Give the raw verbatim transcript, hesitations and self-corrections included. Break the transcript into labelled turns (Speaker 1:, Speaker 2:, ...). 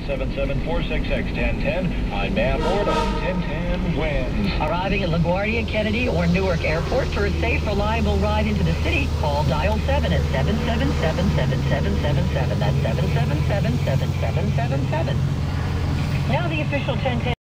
Speaker 1: seven seven four six six one zero one zero. I'm Matt Lord on ten ten Wins.
Speaker 2: Arriving at LaGuardia, Kennedy, or Newark Airport for a safe, reliable ride into the city, call dial seven at seven seven seven, seven seven seven seven. That's seven seven seven, seven seven seven seven. Now the official ten ten.